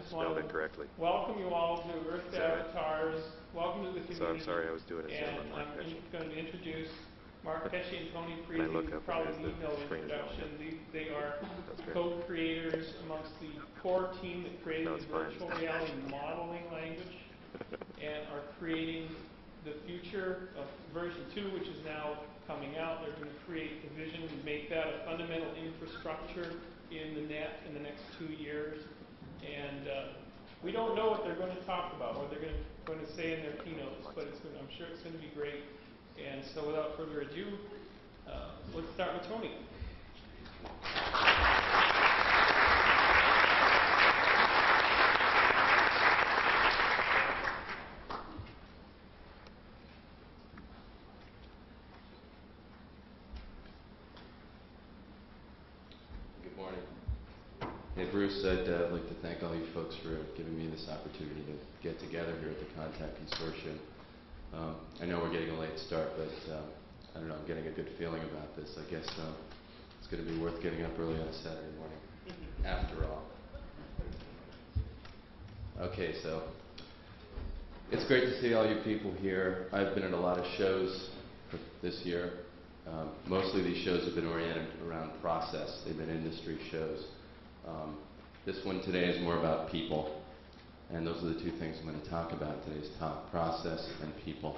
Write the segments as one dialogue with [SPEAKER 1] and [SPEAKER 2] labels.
[SPEAKER 1] spelled incorrectly.
[SPEAKER 2] Welcome you all to Earth to Avatars. Welcome to the community.
[SPEAKER 1] So I'm sorry I was doing it.
[SPEAKER 2] And I'm going to introduce Mark Pesce and Tony Freese. You probably need no introduction. They are co-creators amongst the core team that created the virtual reality modeling language and are creating the future of version 2, which is now coming out. They're going to create the vision and make that a fundamental infrastructure in the net in the next 2 years. And we don't know what they're going to talk about, what they're going to say in their keynotes, but I'm sure it's going to be great. And so without further ado, let's start with Tony.
[SPEAKER 3] Good morning. Hey, Bruce, I'd like to thank all you folks for giving me this opportunity to get together here at the Contact Consortium. I know we're getting a late start, but I don't know, I'm getting a good feeling about this. I guess it's going to be worth getting up early on a Saturday morning, after all. Okay, so it's great to see all you people here. I've been at a lot of shows this year. Mostly these shows have been oriented around process. They've been industry shows. This one today is more about people. And those are the two things I'm going to talk about in today's talk, process and people.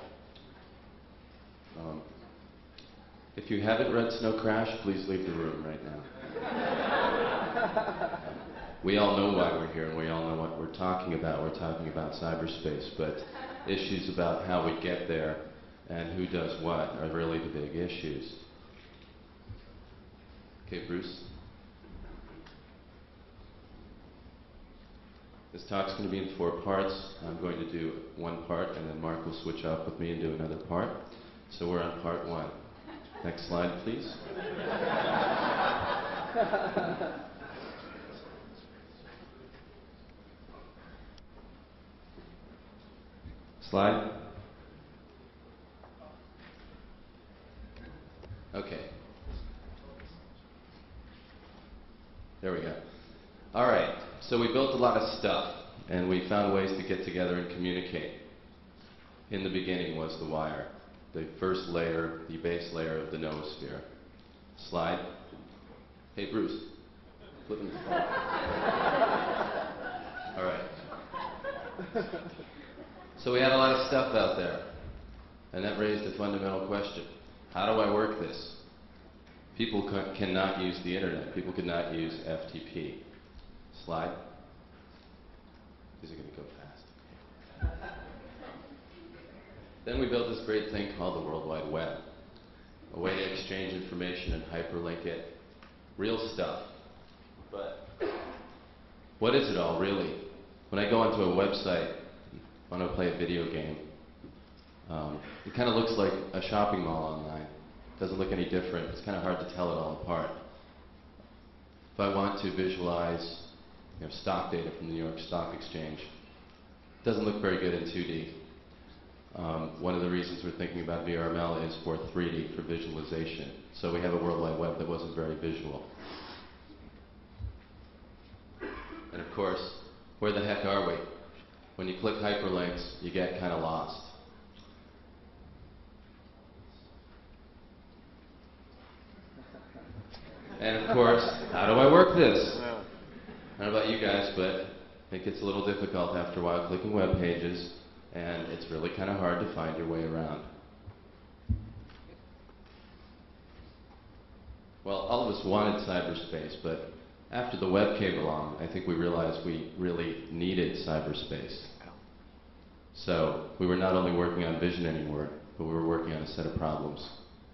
[SPEAKER 3] If you haven't read Snow Crash, please leave the room right now. We all know why we're here and we all know what we're talking about. We're talking about cyberspace, but issues about how we get there and who does what are really the big issues. Okay, Bruce? This talk's going to be in 4 parts. I'm going to do one part, and then Mark will switch off with me and do another part. So we're on part 1. Next slide, please. Slide. Okay. There we go. All right. So we built a lot of stuff, and we found ways to get together and communicate. In the beginning was the wire, the first layer, the base layer of the noosphere. Slide. Hey, Bruce. Flip them. All right. So we had a lot of stuff out there, and that raised a fundamental question. How do I work this? People cannot use the internet. People could not use FTP. Slide. These are going to go fast. Then we built this great thing called the World Wide Web, a way to exchange information and hyperlink it. Real stuff. But what is it all, really? When I go onto a website, I want to play a video game, it kind of looks like a shopping mall online. It doesn't look any different. It's kind of hard to tell it all apart. If I want to visualize stock data from the New York Stock Exchange, it doesn't look very good in 2D. One of the reasons we're thinking about VRML is for 3D, for visualization. So we have a World Wide Web that wasn't very visual. And of course, where the heck are we? When you click hyperlinks, you get kind of lost. And of course, how do I work this? I don't know about you guys, but I think it's a little difficult after a while clicking web pages, and it's really kind of hard to find your way around. Well, all of us wanted cyberspace, but after the web came along, I think we realized we really needed cyberspace. So we were not only working on vision anymore, but we were working on a set of problems.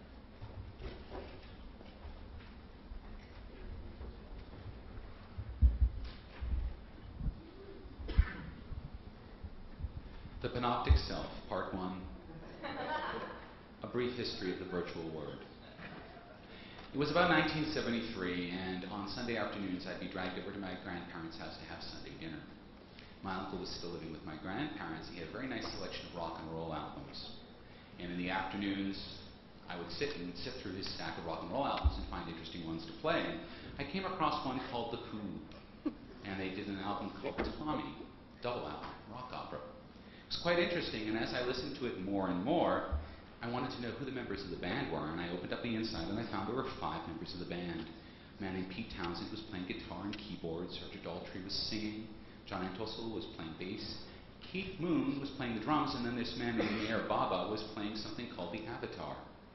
[SPEAKER 4] The Panoptic Self, Part 1, A Brief History of the Virtual Word. It was about 1973, and on Sunday afternoons I'd be dragged over to my grandparents' house to have Sunday dinner. My uncle was still living with my grandparents. He had a very nice selection of rock and roll albums. And in the afternoons, I would sit through his stack of rock and roll albums and find interesting ones to play. I came across one called The Who. and they did an album called Tommy, double album, rock opera. It was quite interesting, and as I listened to it more and more, I wanted to know who the members of the band were, and I opened up the inside and I found there were 5 members of the band. A man named Pete Townsend was playing guitar and keyboards, Serge Daltrey was singing, John Entwistle was playing bass, Keith Moon was playing the drums, and then this man named Meher Baba was playing something called the Avatar.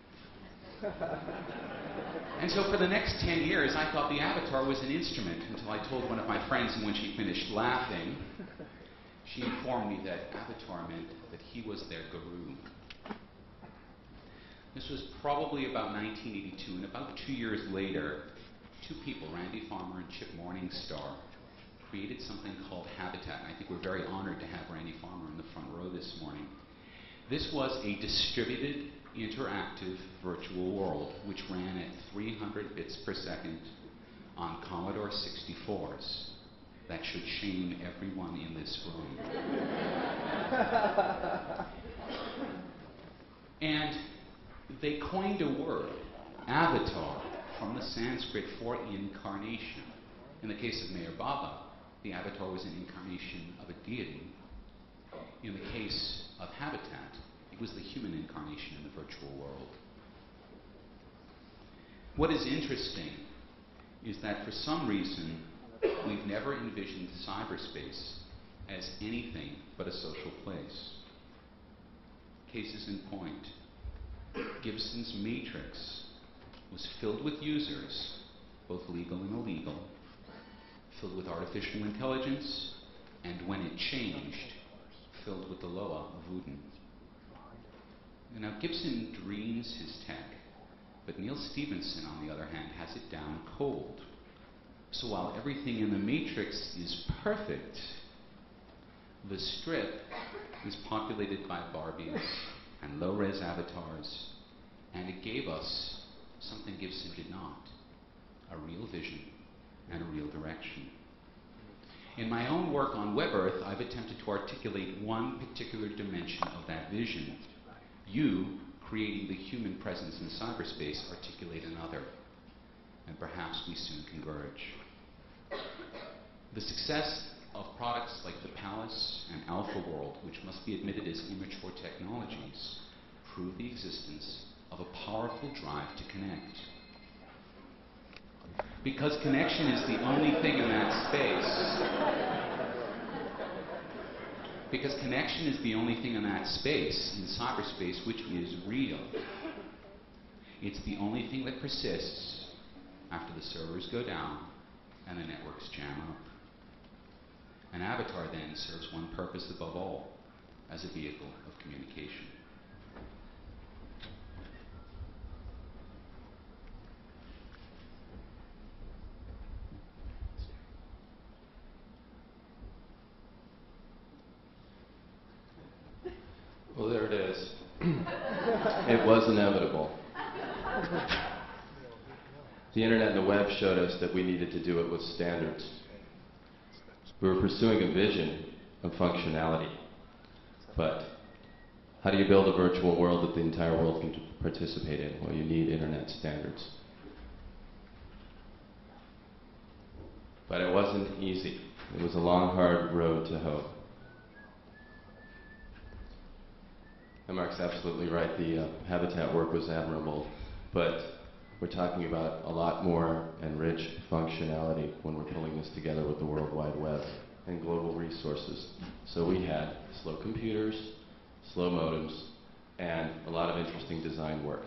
[SPEAKER 4] And so for the next 10 years, I thought the Avatar was an instrument until I told one of my friends, and when she finished laughing, she informed me that Avatar meant that he was their guru. This was probably about 1982, and about 2 years later, 2 people, Randy Farmer and Chip Morningstar, created something called Habitat. And I think we're very honored to have Randy Farmer in the front row this morning. This was a distributed, interactive virtual world which ran at 300 bits per second on Commodore 64s. That should shame everyone in this room. And they coined a word, avatar, from the Sanskrit for incarnation. In the case of Meher Baba, the avatar was an incarnation of a deity. In the case of Habitat, it was the human incarnation in the virtual world. What is interesting is that for some reason, we've never envisioned cyberspace as anything but a social place. Cases in point. Gibson's Matrix was filled with users, both legal and illegal, filled with artificial intelligence, and when it changed, filled with the Loa of Wooden. Now, Gibson dreams his tech, but Neil Stephenson, on the other hand, has it down cold. So while everything in the Matrix is perfect, the strip is populated by Barbies and low-res avatars, and it gave us something Gibson did not, a real vision and a real direction. In my own work on WebEarth, I've attempted to articulate one particular dimension of that vision. You, creating the human presence in cyberspace, articulate another, and perhaps we soon converge. The success of products like the Palace and Alpha World, which must be admitted as immature technologies, prove the existence of a powerful drive to connect. Because connection is the only thing in that space. Because connection is the only thing in that space, in cyberspace, which is real. It's the only thing that persists after the servers go down and the networks jam up. An avatar then serves one purpose above all, as a vehicle of communication.
[SPEAKER 3] Well, there it is. It was inevitable. The internet and the web showed us that we needed to do it with standards. We were pursuing a vision of functionality. But how do you build a virtual world that the entire world can participate in? Well, you need internet standards. But it wasn't easy. It was a long, hard road to hoe. And Mark's absolutely right. The Habitat work was admirable, but we're talking about a lot more and rich functionality when we're pulling this together with the World Wide Web and global resources. So we had slow computers, slow modems, and a lot of interesting design work.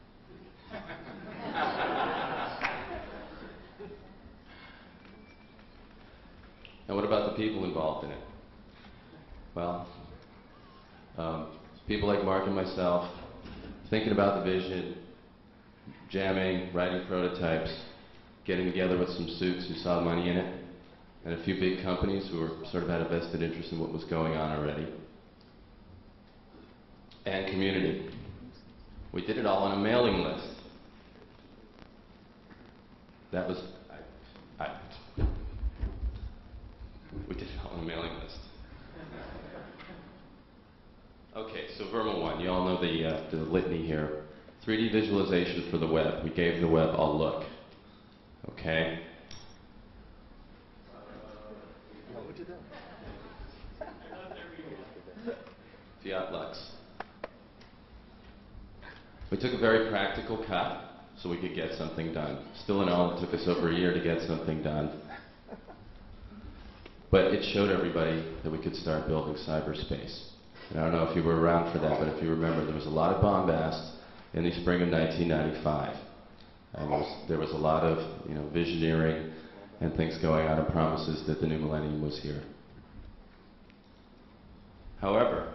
[SPEAKER 3] And what about the people involved in it? Well, people like Mark and myself, thinking about the vision, jamming, writing prototypes, getting together with some suits who saw money in it, and a few big companies who were sort of had a vested interest in what was going on already. And community. We did it all on a mailing list. That was, we did it all on a mailing list. Okay, so Verma 1, you all know the litany here. 3D visualization for the web. We gave the web a look. Okay? fiat lux. We took a very practical cut so we could get something done. Still in all, it took us over a year to get something done. But it showed everybody that we could start building cyberspace. And I don't know if you were around for that, but if you remember, there was a lot of bombast in the spring of 1995. And there was a lot of visioneering and things going on and promises that the new millennium was here. However,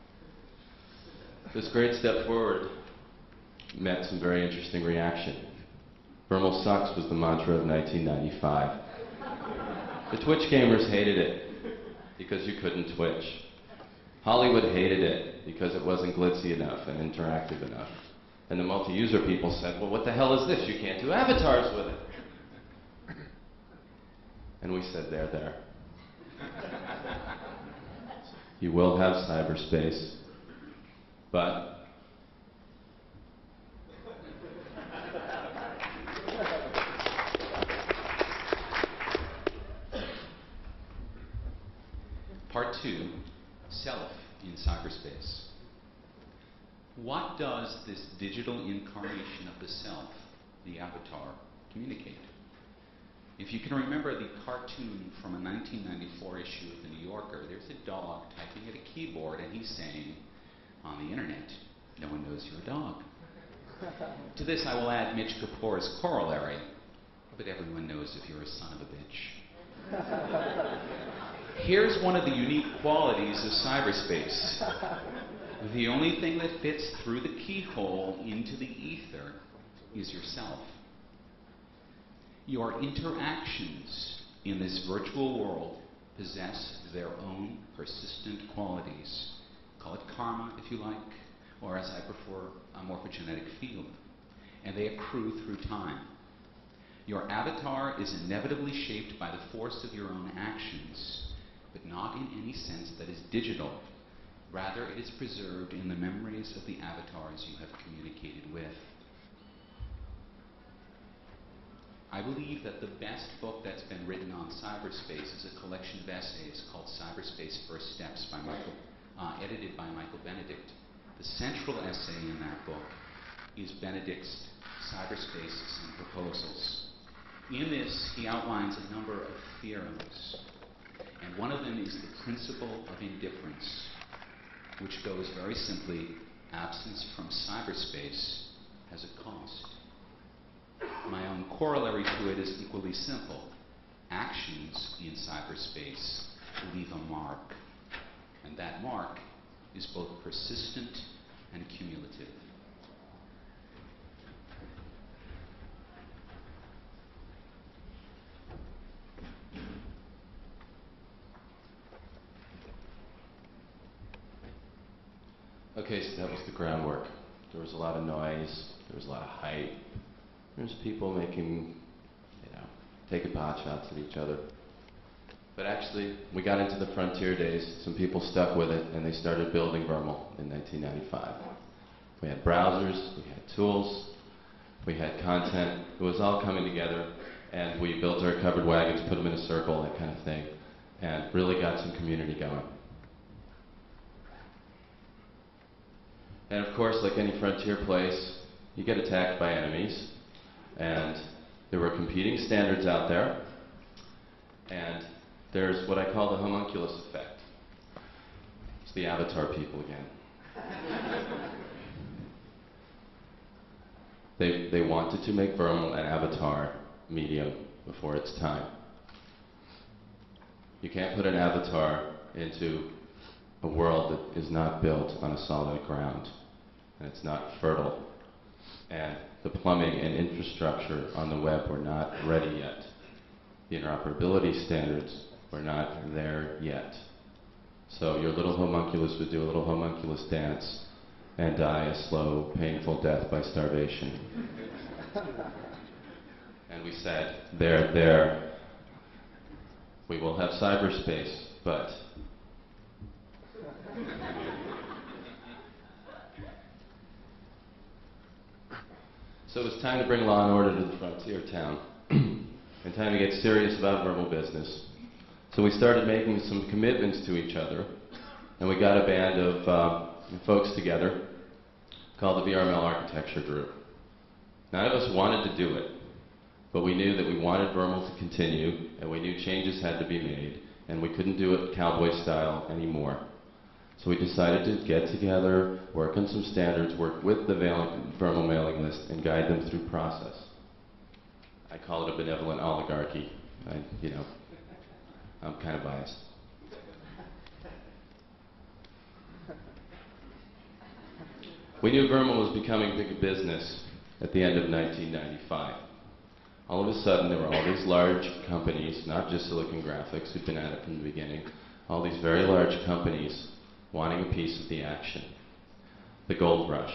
[SPEAKER 3] this great step forward met some very interesting reaction. Vermal sucks was the mantra of 1995. The Twitch gamers hated it because you couldn't Twitch. Hollywood hated it because it wasn't glitzy enough and interactive enough. And the multi-user people said, well, what the hell is this? You can't do avatars with it. And we said, there. You will have cyberspace, but
[SPEAKER 4] Part 2, self in cyberspace. What does this digital incarnation of the self, the avatar, communicate? If you can remember the cartoon from a 1994 issue of The New Yorker, there's a dog typing at a keyboard and he's saying, on the internet, no one knows you're a dog. To this I will add Mitch Kapor's corollary, but everyone knows if you're a son of a bitch. Here's one of the unique qualities of cyberspace. The only thing that fits through the keyhole into the ether is yourself. Your interactions in this virtual world possess their own persistent qualities. Call it karma, if you like, or as I prefer, a morphogenetic field. And they accrue through time. Your avatar is inevitably shaped by the force of your own actions, but not in any sense that is digital. Rather, it is preserved in the memories of the avatars you have communicated with. I believe that the best book that's been written on cyberspace is a collection of essays called Cyberspace First Steps, edited by Michael Benedict. The central essay in that book is Benedict's Cyberspaces and Proposals. In this, he outlines a number of theorems, and one of them is the principle of indifference, which goes very simply, absence from cyberspace has a cost. My own corollary to it is equally simple. Actions in cyberspace leave a mark, and that mark is both persistent and cumulative.
[SPEAKER 3] Okay, so that was the groundwork. There was a lot of noise, there was a lot of hype. There's people making, taking pot shots at each other. But actually, we got into the frontier days, some people stuck with it, and they started building Vermal in 1995. We had browsers, we had tools, we had content. It was all coming together, and we built our covered wagons, put them in a circle, that kind of thing, and really got some community going. And of course, like any frontier place, you get attacked by enemies. And there were competing standards out there. And there's what I call the homunculus effect. It's the avatar people again. They wanted to make Vermal an avatar medium before its time. You can't put an avatar into a world that is not built on a solid ground, and it's not fertile. And the plumbing and infrastructure on the web were not ready yet. The interoperability standards were not there yet. So your little homunculus would do a little homunculus dance and die a slow, painful death by starvation. And we said, there, we will have cyberspace, but so it was time to bring law and order to the frontier town, and time to get serious about Vermal business. So we started making some commitments to each other and we got a band of folks together called the VRML Architecture Group. None of us wanted to do it, but we knew that we wanted Vermal to continue, and we knew changes had to be made, and we couldn't do it cowboy style anymore. So we decided to get together, work on some standards, work with the Vermal mailing list, and guide them through process. I call it a benevolent oligarchy. I'm kind of biased. We knew Vermal was becoming big business at the end of 1995. All of a sudden, there were all these large companies, not just Silicon Graphics, who'd been at it from the beginning, all these very large companies wanting a piece of the action. The gold rush.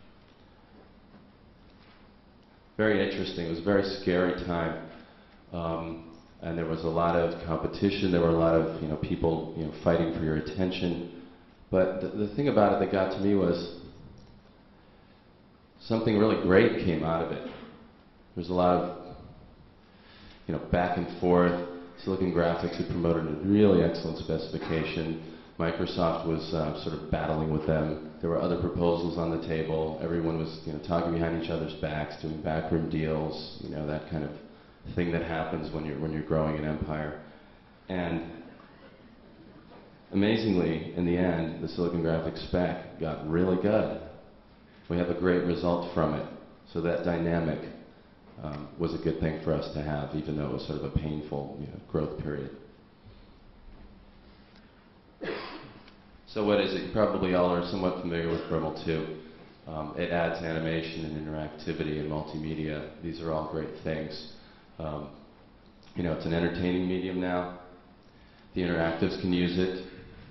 [SPEAKER 3] Very interesting. It was a very scary time. And there was a lot of competition. There were a lot of people fighting for your attention. But the thing about it that got to me was something really great came out of it. There was a lot of back and forth. Silicon Graphics had promoted a really excellent specification. Microsoft was sort of battling with them. There were other proposals on the table. Everyone was talking behind each other's backs, doing backroom deals, that kind of thing that happens when you're growing an empire. And amazingly, in the end, the Silicon Graphics spec got really good. We have a great result from it. So that dynamic was a good thing for us to have, even though it was sort of a painful growth period. So what is it? You probably all are somewhat familiar with Vermal 2. It adds animation and interactivity and multimedia. These are all great things. It's an entertaining medium now. The interactives can use it.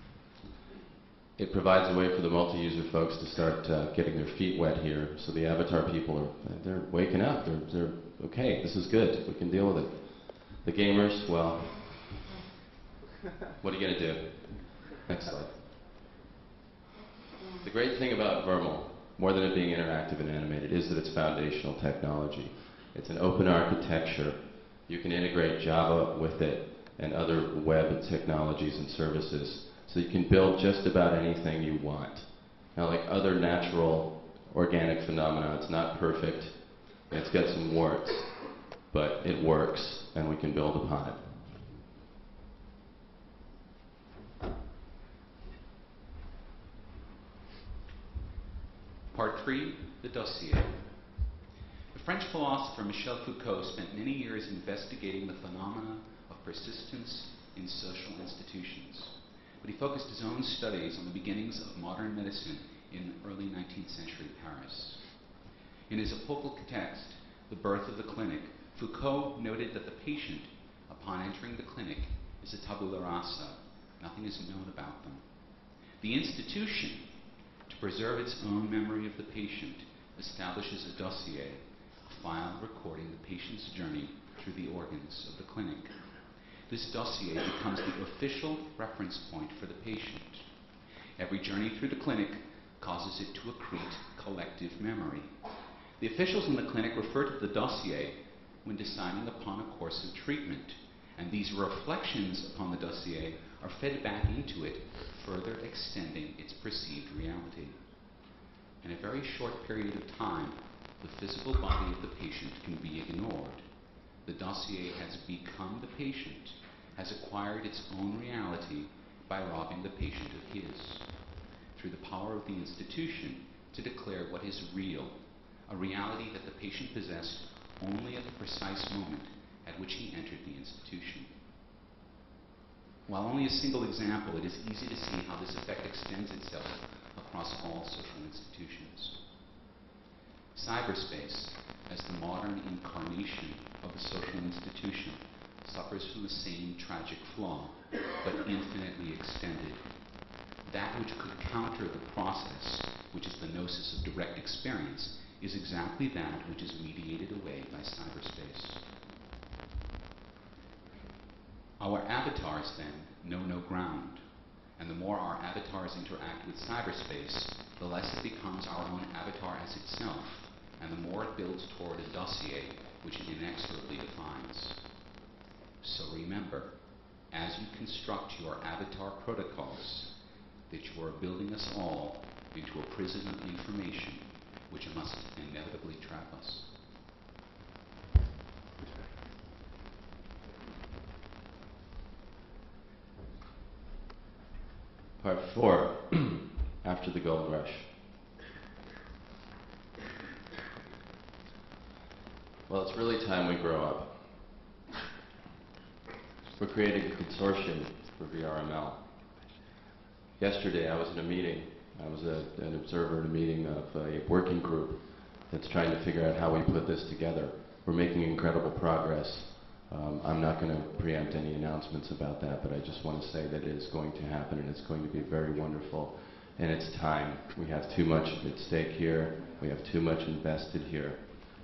[SPEAKER 3] It provides a way for the multi-user folks to start getting their feet wet here. So the avatar people they're waking up. They're okay. This is good. We can deal with it. The gamers, well, what are you going to do? Next slide. The great thing about Vermal, more than it being interactive and animated, is that it's foundational technology. It's an open architecture. You can integrate Java with it and other web technologies and services. So you can build just about anything you want. Now, like other natural organic phenomena, it's not perfect. It's got some warts, but it works, and we can build upon it.
[SPEAKER 4] Part 3, the dossier. The French philosopher Michel Foucault spent many years investigating the phenomena of persistence in social institutions. But he focused his own studies on the beginnings of modern medicine in early 19th century Paris. In his epochal text, The Birth of the Clinic, Foucault noted that the patient, upon entering the clinic, is a tabula rasa. Nothing is known about them. The institution, to preserve its own memory of the patient, establishes a dossier, a file recording the patient's journey through the organs of the clinic. This dossier becomes the official reference point for the patient. Every journey through the clinic causes it to accrete collective memory. The officials in the clinic refer to the dossier when deciding upon a course of treatment, and these reflections upon the dossier are fed back into it, further extending its perceived reality. In a very short period of time, the physical body of the patient can be ignored. The dossier has become the patient, has acquired its own reality by robbing the patient of his, through the power of the institution to declare what is real, a reality that the patient possessed only at the precise moment at which he entered the institution. While only a single example, it is easy to see how this effect extends itself across all social institutions. Cyberspace, as the modern incarnation of the social institution, suffers from the same tragic flaw, but infinitely extended. That which could counter the process, which is the gnosis of direct experience, is exactly that which is mediated away by cyberspace. Our avatars, then, know no ground, and the more our avatars interact with cyberspace, the less it becomes our own avatar as itself, and the more it builds toward a dossier which it inexorably defines. So remember, as you construct your avatar protocols, that you are building us all into a prison of information which must inevitably trap us.
[SPEAKER 3] Part 4, after the gold rush. Well, it's really time we grow up. We're creating a consortium for VRML. Yesterday I was in a meeting. I was an observer in a meeting of a working group that's trying to figure out how we put this together. We're making incredible progress. I'm not going to preempt any announcements about that, but I just want to say that it is going to happen, and it's going to be very wonderful. And it's time. We have too much at stake here. We have too much invested here.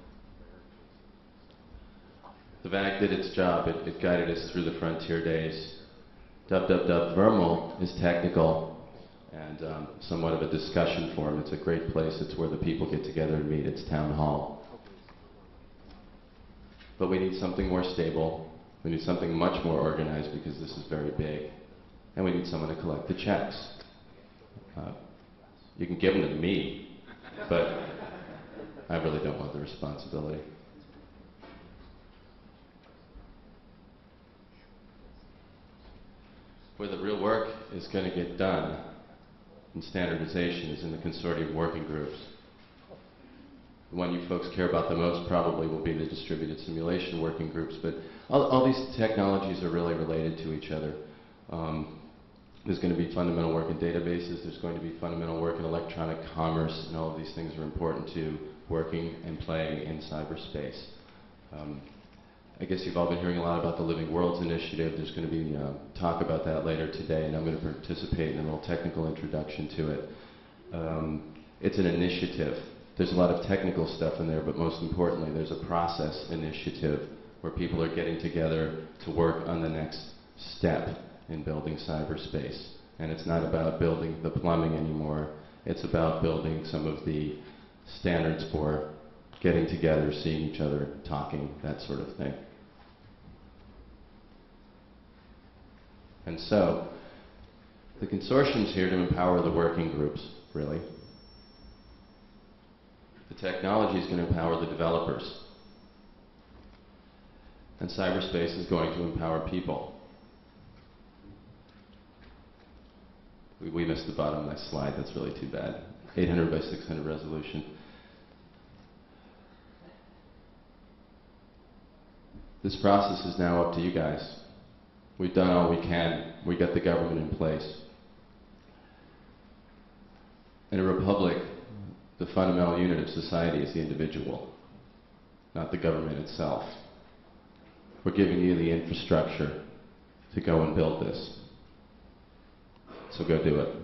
[SPEAKER 3] The VAG did its job. It guided us through the frontier days. VRML is technical and somewhat of a discussion forum. It's a great place. It's where the people get together and meet. It's town hall. But we need something more stable. We need something much more organized because this is very big. And we need someone to collect the checks. You can give them to me, but I really don't want the responsibility. Where the real work is going to get done in standardization is in the consortium working groups. The one you folks care about the most probably will be the distributed simulation working groups, but all these technologies are really related to each other. There's going to be fundamental work in databases, there's going to be fundamental work in electronic commerce, and all of these things are important to working and playing in cyberspace. I guess you've all been hearing a lot about the Living Worlds Initiative. There's going to be talk about that later today, and I'm going to participate in a little technical introduction to it. It's an initiative. There's a lot of technical stuff in there, but most importantly, there's a process initiative where people are getting together to work on the next step in building cyberspace. And it's not about building the plumbing anymore. It's about building some of the standards for getting together, seeing each other, talking, that sort of thing. And so, the consortium's here to empower the working groups, really. The technology is going to empower the developers. And cyberspace is going to empower people. We missed the bottom of my slide, that's really too bad. 800 by 600 resolution. This process is now up to you guys. We've done all we can. We got the government in place. In a republic, the fundamental unit of society is the individual, not the government itself. We're giving you the infrastructure to go and build this. So go do it.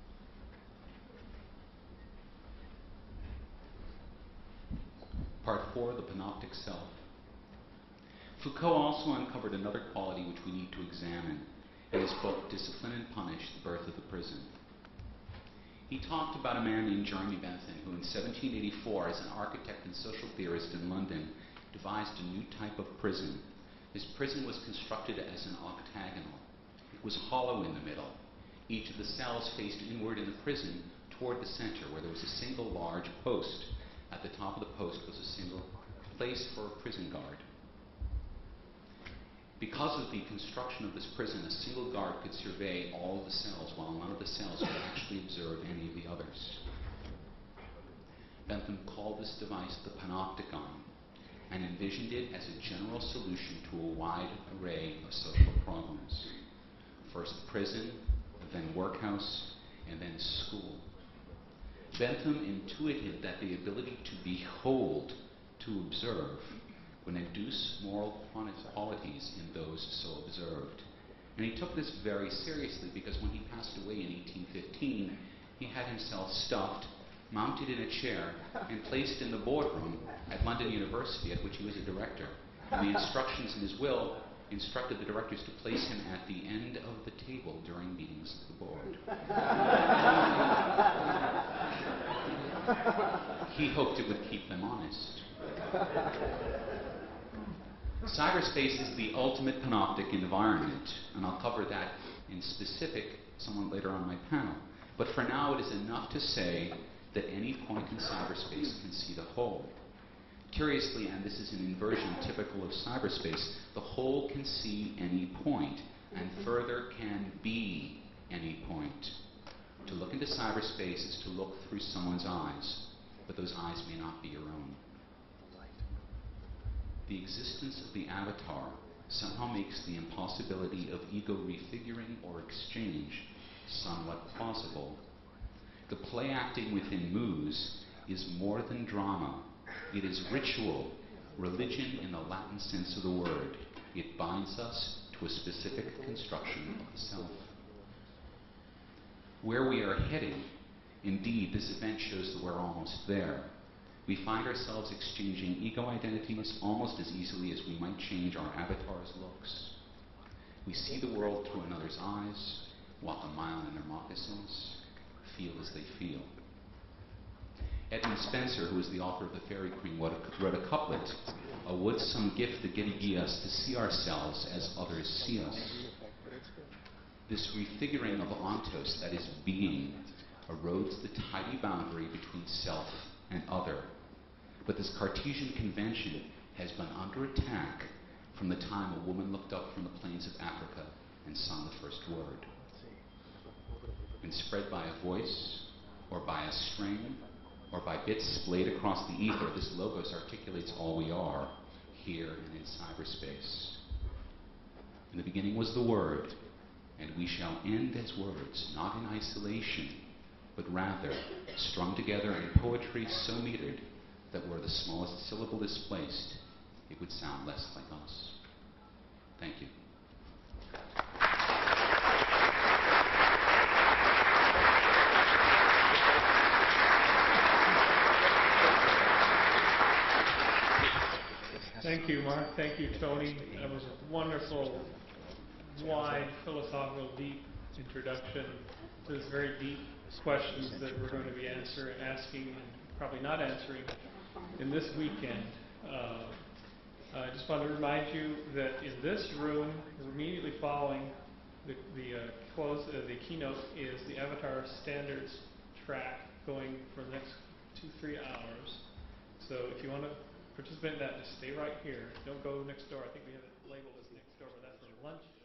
[SPEAKER 4] Part 4, the panoptic self. Foucault also uncovered another quality which we need to examine in his book, Discipline and Punish, The Birth of the Prison. He talked about a man named Jeremy Bentham, who in 1784, as an architect and social theorist in London, devised a new type of prison. His prison was constructed as an octagonal. It was hollow in the middle. Each of the cells faced inward in the prison toward the center, where there was a single large post. At the top of the post was a single place for a prison guard. Because of the construction of this prison, a single guard could survey all of the cells, while none of the cells could actually observe any of the others. Bentham called this device the panopticon, and envisioned it as a general solution to a wide array of social problems. First prison, then workhouse, and then school. Bentham intuited that the ability to behold, to observe, would induce moral qualities in those so observed. And he took this very seriously, because when he passed away in 1815, he had himself stuffed, mounted in a chair, and placed in the boardroom at London University, at which he was a director. And the instructions in his will instructed the directors to place him at the end of the table during meetings of the board. He hoped it would keep them honest. Cyberspace is the ultimate panoptic environment, and I'll cover that in specific somewhat later on my panel. But for now, it is enough to say that any point in cyberspace can see the whole. Curiously, and this is an inversion typical of cyberspace, the whole can see any point, and further can be any point. To look into cyberspace is to look through someone's eyes, but those eyes may not be your own. The existence of the avatar somehow makes the impossibility of ego refiguring or exchange somewhat plausible. The play acting within Muse is more than drama. It is ritual, religion in the Latin sense of the word. It binds us to a specific construction of the self. Where we are heading, indeed, this event shows that we're almost there. We find ourselves exchanging ego identities almost as easily as we might change our avatar's looks. We see the world through another's eyes, walk a mile in their moccasins, feel as they feel. Edmund Spenser, who is the author of The Fairy Queen, wrote a couplet, "A would some gift the giddy gie us to see ourselves as others see us." This refiguring of ontos, that is being, erodes the tidy boundary between self and other. But this Cartesian convention has been under attack from the time a woman looked up from the plains of Africa and sung the first word. And spread by a voice, or by a string, or by bits splayed across the ether, this logos articulates all we are, here and in cyberspace. In the beginning was the Word, and we shall end as words, not in isolation, but rather strung together in poetry so metered that were the smallest syllable displaced, it would sound less like us. Thank you.
[SPEAKER 2] Thank you, Mark. Thank you, Tony. That was a wonderful, wide, philosophical, deep introduction to this very deep questions that we're going to be asking, and probably not answering in this weekend. I just want to remind you that in this room, immediately following the keynote, is the Avatar Standards track going for the next 2-3 hours. So if you want to participate in that, just stay right here. Don't go next door. I think we have it labeled as next door, but that's for lunch.